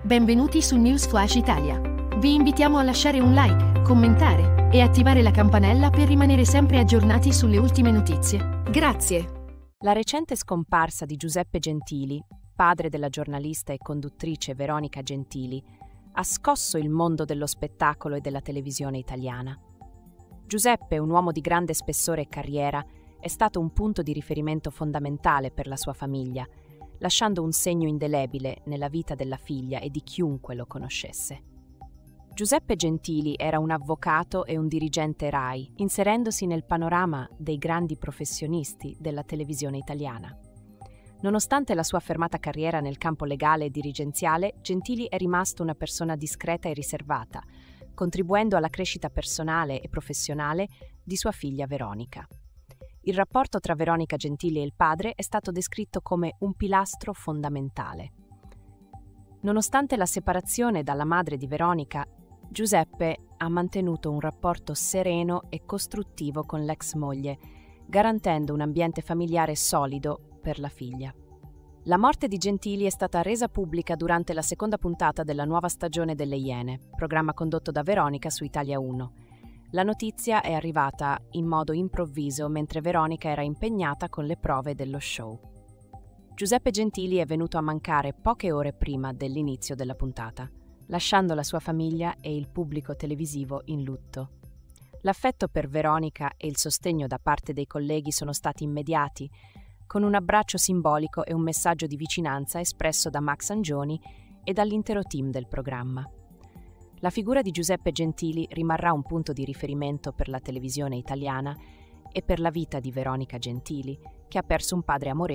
Benvenuti su News Flash Italia. Vi invitiamo a lasciare un like, commentare e attivare la campanella per rimanere sempre aggiornati sulle ultime notizie. Grazie. La recente scomparsa di Giuseppe Gentili, padre della giornalista e conduttrice Veronica Gentili, ha scosso il mondo dello spettacolo e della televisione italiana. Giuseppe, un uomo di grande spessore e carriera, è stato un punto di riferimento fondamentale per la sua famiglia, lasciando un segno indelebile nella vita della figlia e di chiunque lo conoscesse. Giuseppe Gentili era un avvocato e un dirigente RAI, inserendosi nel panorama dei grandi professionisti della televisione italiana. Nonostante la sua affermata carriera nel campo legale e dirigenziale, Gentili è rimasto una persona discreta e riservata, contribuendo alla crescita personale e professionale di sua figlia Veronica. Il rapporto tra Veronica Gentili e il padre è stato descritto come un pilastro fondamentale. Nonostante la separazione dalla madre di Veronica, Giuseppe ha mantenuto un rapporto sereno e costruttivo con l'ex moglie, garantendo un ambiente familiare solido per la figlia. La morte di Gentili è stata resa pubblica durante la seconda puntata della nuova stagione delle Iene, programma condotto da Veronica su Italia 1. La notizia è arrivata in modo improvviso mentre Veronica era impegnata con le prove dello show. Giuseppe Gentili è venuto a mancare poche ore prima dell'inizio della puntata, lasciando la sua famiglia e il pubblico televisivo in lutto. L'affetto per Veronica e il sostegno da parte dei colleghi sono stati immediati, con un abbraccio simbolico e un messaggio di vicinanza espresso da Max Angioni e dall'intero team del programma. La figura di Giuseppe Gentili rimarrà un punto di riferimento per la televisione italiana e per la vita di Veronica Gentili, che ha perso un padre amorevole